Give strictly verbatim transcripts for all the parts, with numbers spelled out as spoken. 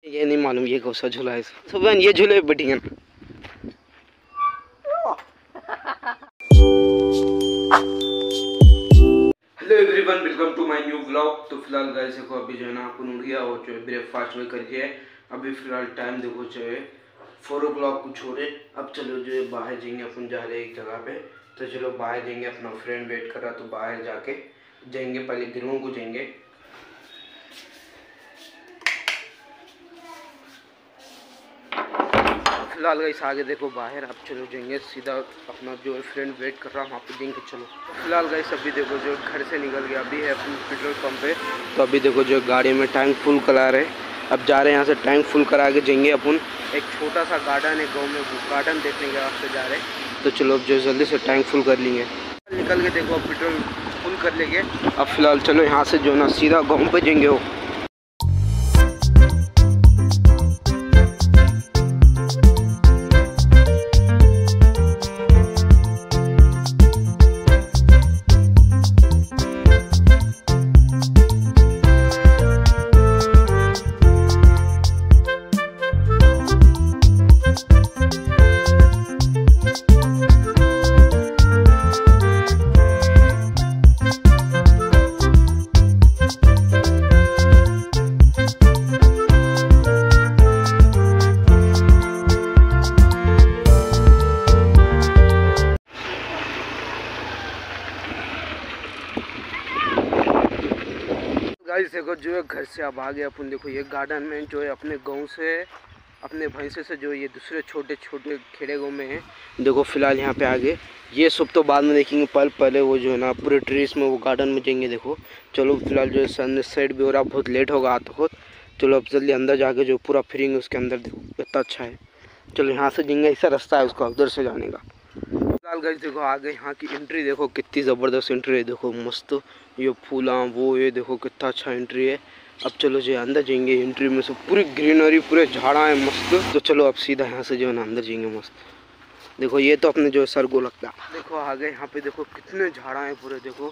ये नहीं मालूम ये कौन सा झूला है। सुबह ये झूले बढ़िया। Hello everyone, welcome to my new vlog. तो फिलहाल गाइस देखो अभी जो है ना अपन उठ गया और जो है ब्रेकफास्ट वही करके है। अभी फिलहाल टाइम देखो जो है फोर ओ क्लॉक कुछ हो रहे। अब चलो जो है बाहर जाएंगे, अपन जा रहे हैं एक जगह पे। तो चलो बाहर जाएंगे, अपना फ्रेंड वेट कर रहा तो बाहर जाके जाएंगे, पहले ग्राउंड को जाएंगे। फिलहाल गाइस आगे देखो बाहर। अब चलो जाएंगे सीधा, अपना जो है फ्रेंड वेट कर रहा वहाँ पे जाएंगे। चलो फिलहाल गाइस अभी देखो जो घर से निकल गया, अभी है अपन पेट्रोल पंप पे। तो अभी देखो जो गाड़ी में टैंक फुल करा रहे। अब जा रहे हैं यहाँ से टैंक फुल करा के जाएंगे अपन। एक छोटा सा गार्डन है गाँव में, वो गार्डन देखने के वास्ते जा रहे हैं। तो चलो अब जो जल्दी से टैंक फुल कर लेंगे। निकल के देखो अब पेट्रोल फुल कर लेंगे। अब फिलहाल चलो यहाँ से जो ना सीधा गाँव पे जाएंगे। वो गाइस देखो जो है घर से अब आ गए अपन। देखो ये गार्डन में जो है अपने गांव से, अपने भैंसे से जो ये दूसरे छोटे छोटे खेड़े गाँव में है। देखो फिलहाल यहाँ पे आ गए। ये सब तो बाद में देखेंगे, पल पहले वो जो है ना पूरे ट्रीज में वो गार्डन में जाएंगे। देखो चलो फिलहाल जो है सन सेट भी हो रहा, बहुत लेट होगा आता खुद। चलो अब जल्दी अंदर जाके जो पूरा फिरेंगे उसके अंदर। देखो कितना अच्छा है। चलो यहाँ से जाएंगे, ऐसा रास्ता है उसका उधर से जाने का। फिलहाल गाइस देखो आ गए, यहाँ की एंट्री देखो कितनी ज़बरदस्त एंट्री है। देखो मस्त ये फूला वो ये देखो कितना अच्छा एंट्री है। अब चलो जो अंदर जाएंगे, एंट्री में से पूरी ग्रीनरी पूरे झाड़ा है मस्त। तो चलो अब सीधा यहाँ से जो है ना अंदर जाएंगे मस्त। देखो ये तो अपने जो सर को लगता है। देखो आ गए यहाँ पे, देखो कितने झाड़ा हैं पूरे। देखो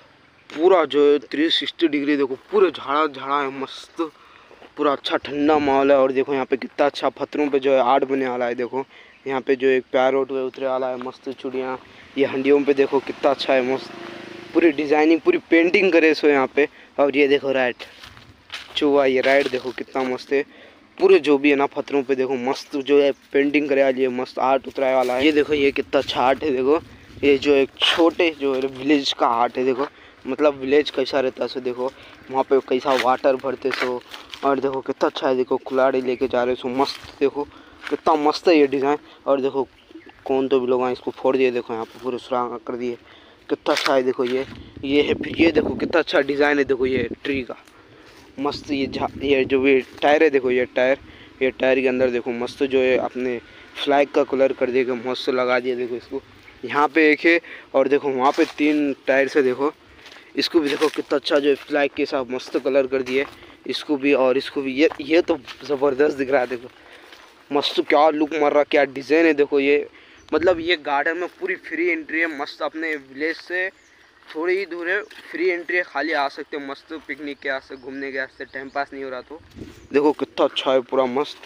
पूरा जो है थ्री सिक्सटी डिग्री देखो पूरे झाड़ा झाड़ा है मस्त, पूरा अच्छा ठंडा माहौल है। और देखो यहाँ पे कितना अच्छा पत्थरों पे जो है आर्ट बने वाला है। देखो यहाँ पे जो एक पैरोट उतरे वाला है मस्त, चुड़िया ये हंडियों पे देखो कितना अच्छा है मस्त, पूरी डिजाइनिंग पूरी पेंटिंग करे सो यहाँ पे। और ये देखो राइट चूहा, ये राइट देखो कितना मस्त है। पूरे जो भी है ना पत्थरों पे देखो मस्त जो है पेंटिंग करे वाली है, मस्त आर्ट उतराए वाला है। ये देखो ये कितना अच्छा आर्ट है। देखो ये जो एक छोटे जो है विलेज का आर्ट है। देखो मतलब विलेज कैसा रहता है सो देखो वहाँ पे कैसा वाटर भरते सो। और देखो कितना अच्छा है। देखो कुल्हाड़ी लेके जा रहे सो मस्त, देखो कितना मस्त है ये डिज़ाइन। और देखो कौन तो भी लोग आए इसको फोड़ दिए। देखो यहाँ पे पूरे सुराख कर दिए, कितना अच्छा है। देखो ये ये है, फिर ये देखो कितना अच्छा डिज़ाइन है। देखो ये ट्री का मस्त, ये झा ये जो भी टायर है। देखो ये टायर, ये टायर के अंदर देखो मस्त जो है अपने फ्लैग का कलर कर दिया, मस्त लगा दिया। देखो इसको यहाँ पे एक है और देखो वहाँ पे तीन टायर से। देखो इसको भी देखो कितना अच्छा जो है फ्लैग के साथ मस्त कलर कर दिए इसको भी और इसको भी। ये ये तो ज़बरदस्त दिख रहा है। देखो मस्त क्या लुक मार रहा, क्या डिज़ाइन है। देखो ये मतलब ये गार्डन में पूरी फ्री एंट्री है मस्त। अपने विलेज से थोड़ी ही दूर है, फ्री एंट्री है, खाली आ सकते हो मस्त पिकनिक के वास्ते, घूमने के वास्ते, टाइम पास नहीं हो रहा तो। देखो कितना अच्छा है, पूरा मस्त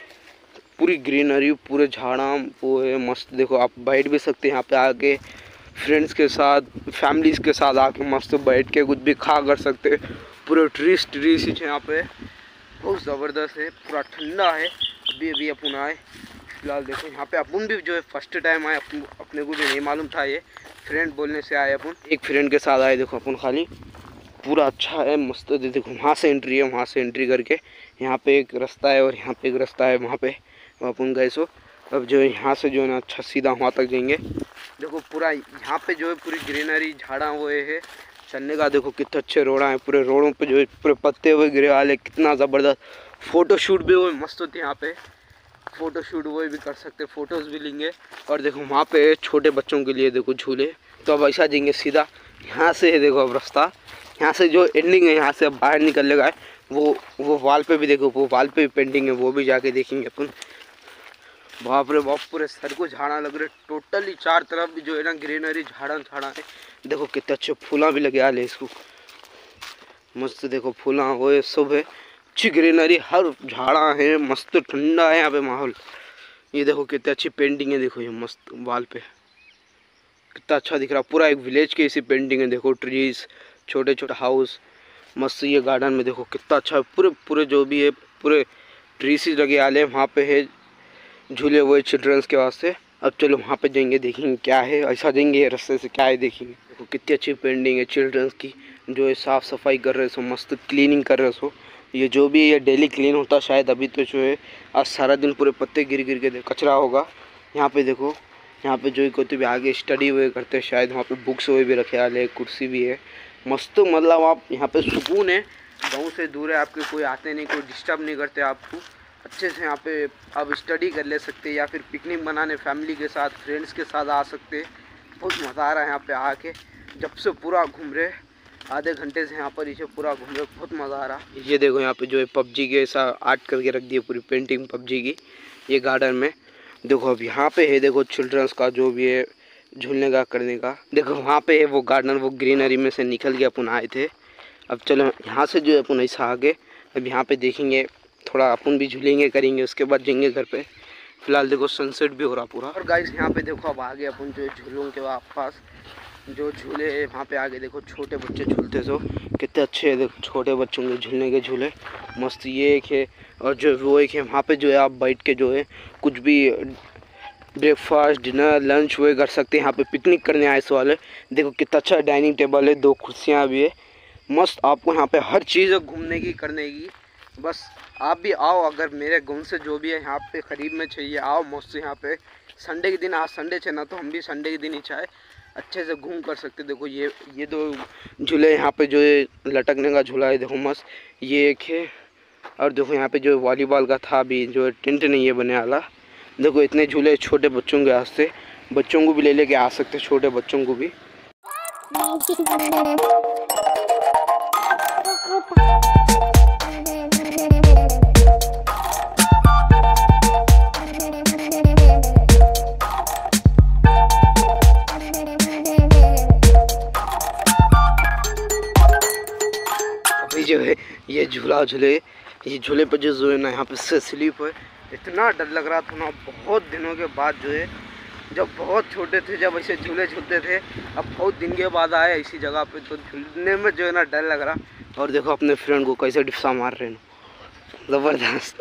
पूरी ग्रीनरी, पूरे झाड़ा वो है मस्त। देखो आप बैठ भी सकते हैं यहाँ पे आके फ्रेंड्स के साथ, फैमिलीज़ के साथ आके मस्त बैठ के कुछ भी खा कर सकते हैं। पूरे ट्रीज ट्रीज है यहाँ पे, बहुत ज़बरदस्त है, पूरा ठंडा है। अभी अभी अपन आए फिलहाल। देखो यहाँ पे अपन भी जो है फर्स्ट टाइम आए, अपन अपने को भी नहीं मालूम था, ये फ्रेंड बोलने से आए अपन, एक फ्रेंड के साथ आए। देखो अपन खाली पूरा अच्छा है मस्त। देखो वहाँ से एंट्री है, वहाँ से एंट्री करके यहाँ पे एक रास्ता है और यहाँ पे एक रास्ता है, वहाँ पे अपन गए सो। अब जो है यहाँ से जो है ना अच्छा सीधा वहाँ तक जाएंगे। देखो पूरा यहाँ पे जो है पूरी ग्रीनरी झाड़ा हुए है चलने का। देखो कितने अच्छे रोड़ा हैं, पूरे रोडों पे जो है पूरे पत्ते हुए गिरे वाले, कितना ज़बरदस्त। फ़ोटो शूट भी हुए मस्त होती है यहाँ पे, फ़ोटो शूट वो भी कर सकते, फ़ोटोज़ भी लेंगे। और देखो वहाँ पे छोटे बच्चों के लिए देखो झूले। तो अब ऐसा जाएंगे सीधा यहाँ से है। देखो अब रास्ता यहाँ से जो एंडिंग है, यहाँ से अब बाहर निकलने है। वो वो वाल पे भी देखो, वो वाल पे भी पेंटिंग है, वो भी जाके देखेंगे अपन। बाप रे बाप, पूरे सर को झाड़ा लग रहे, टोटली चार तरफ भी जो है ना ग्रीनरी झाड़ा झाड़ा है। देखो कितने अच्छे फूला भी लगे आले इसको मस्त। देखो फूला वो सब है, अच्छी ग्रीनरी, हर झाड़ा है, मस्त ठंडा है यहाँ पे माहौल। ये देखो कितनी अच्छी पेंटिंग है, देखो ये मस्त वॉल पे कितना अच्छा दिख रहा, पूरा एक विलेज की ऐसी पेंटिंग है। देखो ट्रीज, छोटे छोटे हाउस, मस्त। ये गार्डन में देखो कितना अच्छा पूरे पूरे जो भी है पूरे ट्रीज लगे आले वहाँ पे है, झूले हुए चिल्ड्रंस के वास्ते। अब चलो वहाँ पे जाएंगे, देखेंगे क्या है, ऐसा देंगे रास्ते से क्या है देखेंगे। देखो कितनी अच्छी पेंटिंग है चिल्ड्रंस की, जो है साफ़ सफाई कर रहे सो, मस्त क्लीनिंग कर रहे सो। ये जो भी है ये डेली क्लीन होता शायद, अभी तो जो है आज सारा दिन पूरे पत्ते गिर गिर के कचरा होगा। यहाँ पे देखो, यहाँ पे जो कोई तो भी आगे स्टडी हुए करते हैं शायद, वहाँ पे बुक्स हुए भी रखे आले, कुर्सी भी है मस्त। मतलब आप यहाँ पे सुकून है, गाँव से दूर है, आपके कोई आते नहीं, कोई डिस्टर्ब नहीं करते आपको, अच्छे से यहाँ पे आप स्टडी कर ले सकते हैं या फिर पिकनिक मनाने फैमिली के साथ फ्रेंड्स के साथ आ सकते हैं। बहुत मज़ा आ रहा है यहाँ पे आके, जब से पूरा घूम रहे आधे घंटे से यहाँ पर इसे पूरा घूम रहे, बहुत मज़ा आ रहा। ये देखो यहाँ पे जो है पबजी के ऐसा आर्ट करके रख दिए, पूरी पेंटिंग पबजी की ये गार्डन में। देखो अब यहाँ पे है, देखो चिल्ड्रंस का जो भी है झूलने का करने का। देखो वहाँ पे है वो गार्डन, वो ग्रीनरी में से निकल के अपन आए थे। अब चलो यहाँ से जो है अपन ऐसा आगे, अब यहाँ पे देखेंगे थोड़ा, अपन भी झूलेंगे करेंगे, उसके बाद जाएंगे घर पे। फिलहाल देखो सनसेट भी हो रहा पूरा। और गाइस यहाँ पे देखो अब आगे अपन जो झूलों के पास जो झूले है वहाँ पे आगे देखो छोटे बच्चे झूलते सो, कितने अच्छे है देखो छोटे बच्चों के झूलने के झूले, मस्त। ये एक है और जो वो एक है, वहाँ पे जो है आप बैठ के जो है कुछ भी ब्रेकफास्ट डिनर लंच वो कर सकते हैं। यहाँ पे पिकनिक करने आए सो वाले, देखो कितना अच्छा डाइनिंग टेबल है, दो कुर्सियाँ भी है, मस्त। आपको यहाँ पे हर चीज़ घूमने की करने की, बस आप भी आओ। अगर मेरे गाँव से जो भी है यहाँ पे करीब में चाहिए आओ, मस्त। यहाँ पे संडे के दिन, आज संडे छे ना, तो हम भी संडे के दिन ही चाहे अच्छे से घूम कर सकते। देखो ये ये दो झूले यहाँ पे जो है लटकने का झूला है, देखो मस्त ये एक है। और देखो यहाँ पे जो वॉलीबॉल का था अभी जो टेंट नहीं है बने वाला। देखो इतने झूले छोटे बच्चों के वास्ते, बच्चों को भी ले लेके आ सकते, छोटे बच्चों को भी। जो है ये झूला झूले, ये झूले पर जो जो है ना यहाँ पे से स्लीप है, इतना डर लग रहा था ना बहुत दिनों के बाद जो है, जब बहुत छोटे थे जब ऐसे झूले झूलते थे, अब बहुत दिन के बाद आए इसी जगह पे, तो झूलने में जो है ना डर लग रहा। और देखो अपने फ्रेंड को कैसे डिप्सा मार रहे हैं, ज़बरदस्त।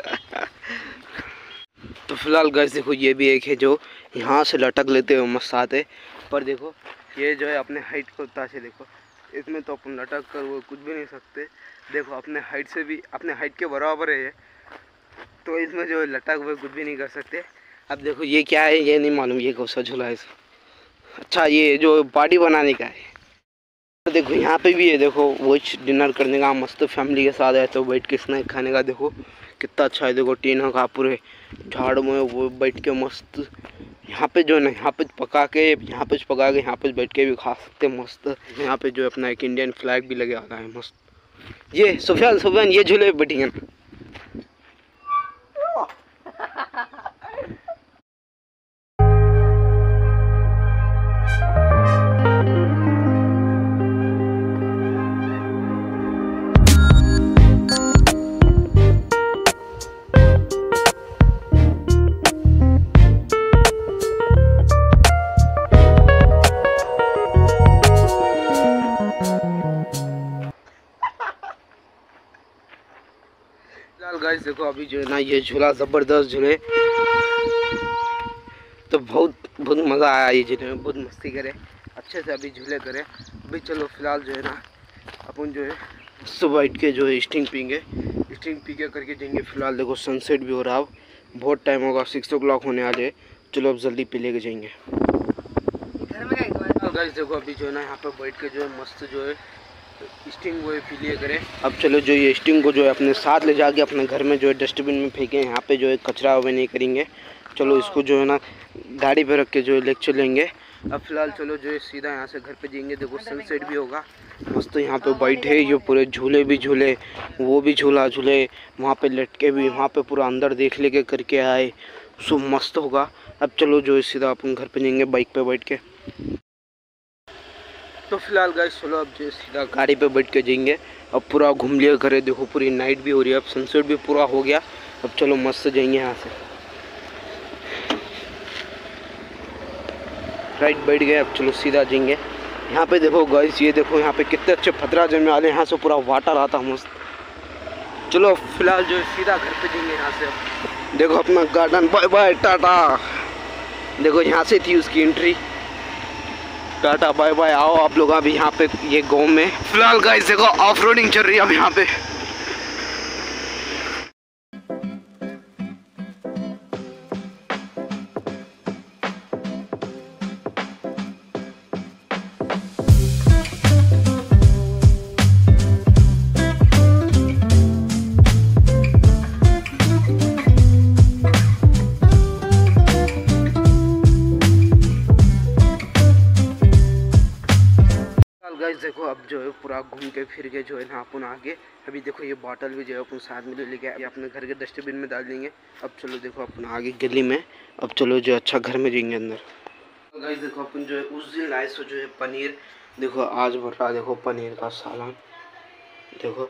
तो फिलहाल गाइस देखो ये भी एक है जो यहाँ से लटक लेते हुए मस्त आते, पर देखो ये जो है अपने हाइट को उतना से, देखो इसमें तो अपन लटक कर वो कुछ भी नहीं सकते। देखो अपने हाइट से भी, अपने हाइट के बराबर है ये, तो इसमें जो लटक हुए कुछ भी नहीं कर सकते। अब देखो ये क्या है ये नहीं मालूम, ये कौन सा झूला है। अच्छा ये जो बॉडी बनाने का है। तो देखो यहाँ पे भी है, देखो वो डिनर करने का मस्त, फैमिली के साथ है तो बैठ के स्नैक खाने का। देखो कितना अच्छा है, देखो टीन का पूरे झाड़ में वो बैठ के मस्त। यहाँ पे जो है ना यहाँ पे पका के, यहाँ पे पका के यहाँ पे बैठ के भी खा सकते मस्त। यहाँ पे जो अपना एक इंडियन फ्लैग भी लगे आता है मस्त। ये सुफियान सुफियान ये झूले बैठेंगे ना। गाइस देखो अभी जो है ना ये झूला ज़बरदस्त झूले, तो बहुत बहुत मज़ा आया ये झूले में, बहुत मस्ती करे अच्छे से, अभी झूले करे। अभी चलो फिलहाल जो है ना अपन जो है सुबह बैठ के जो है स्टिंग पीएंगे, स्टिंग पी के करके जाएंगे। फिलहाल देखो सनसेट भी हो रहा है, बहुत टाइम होगा, सिक्स ओ क्लॉक होने वाले। चलो अब जल्दी पी लेके जाएंगे। गाइस देखो अभी जो है ना यहाँ पर बैठ के जो है मस्त जो है स्टिंग वो पी लिए करें। अब चलो जो ये स्टिंग को जो है अपने साथ ले जाके अपने घर में जो है डस्टबिन में फेंकें, यहाँ पे जो है कचरा हुए नहीं करेंगे। चलो इसको जो है ना गाड़ी पे रख के जो है लेक्चर लेंगे। अब फिलहाल चलो जो है सीधा यहाँ से घर पे जाएंगे। देखो सनसेट भी होगा मस्त, यहाँ पे बैठे ये पूरे झूले भी झूले, वो भी झूला झूले, वहाँ पे लटके भी, वहाँ पे पूरा अंदर देख ले के करके आए, सब मस्त होगा। अब चलो जो है सीधा अपन घर पे जाएंगे बाइक पे बैठ के। तो फिलहाल गाइस चलो अब जो सीधा गाड़ी पे बैठ के जाएंगे। अब पूरा घूम लिया घर है। देखो पूरी नाइट भी हो रही है, अब सनसेट भी पूरा हो गया। अब चलो मस्त से जाएंगे यहाँ से। राइट बैठ गए, अब चलो सीधा जाएंगे। यहाँ पे देखो गाइस, ये देखो यहाँ पे कितने अच्छे पथरा जमे वाले, यहाँ से पूरा वाटर आता मस्त। चलो फिलहाल जो सीधा घर पे जाएंगे यहाँ से। अब देखो अपना गार्डन, बाय बाय टाटा। देखो यहाँ से थी उसकी एंट्री। Tata bye bye. आओ आप लोग अभी यहाँ पे ये गाँव में। फिलहाल गाइस देखो ऑफ रोडिंग चल रही है अब यहाँ पे। गाइस देखो अब जो है पूरा घूम के फिर के जो है ना अपन आगे। अभी देखो ये बॉटल भी जो है अपन साथ में जो लेके आए अपने घर के डस्टबिन में डाल देंगे। अब चलो देखो अपन आगे गली में। अब चलो जो अच्छा घर में जाएंगे अंदर। तो गाइस देखो अपन जो है उस दिन लाए सो जो है पनीर। देखो आज बन रहा, देखो पनीर का सालन। देखो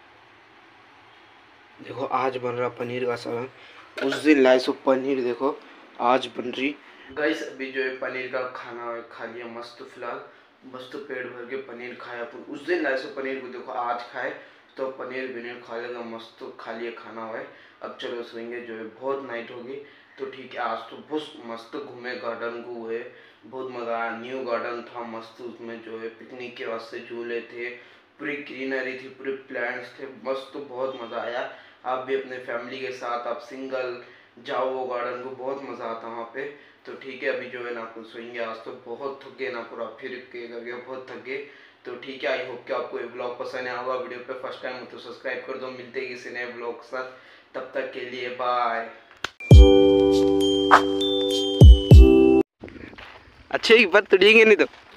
देखो आज बन रहा पनीर का सालन। उस दिन लाए सो पनीर, देखो आज बन रही। गाइस अभी जो है पनीर का खाना खा लिया मस्त। फिलहाल मस्त पेट भर के पनीर खाया अपन। उस दिन लाए सो पनीर को देखो आज खाए तो पनीर बिनीर खा लेगा मस्त खा लिया खाना हुआ है। अब चलो सोएंगे, जो है बहुत नाइट होगी तो ठीक है। आज तो बहुत मस्त घूमे गार्डन को हुए, बहुत मज़ा आया। न्यू गार्डन था मस्त, उसमें जो है पिकनिक के वास्ते झूले थे, पूरी ग्रीनरी थी, पूरे प्लांट्स थे मस्त, बहुत मज़ा आया। आप भी अपने फैमिली के साथ आप सिंगल जाओ वो गार्डन को, बहुत मज़ा आता वहाँ पे। तो ठीक है अभी जो है ना अपन सोएंगे। आज तो बहुत थक गए ना, पूरा फिर के करके बहुत थक गए। तो ठीक है, आई होप कि आपको ये ब्लॉग पसंद आया होगा। वीडियो पे फर्स्ट टाइम हो तो सब्सक्राइब कर दो। मिलते हैं किसी नए ब्लॉग के साथ, तब तक के लिए बाय। अच्छे एक बात तो ठीक है नहीं तो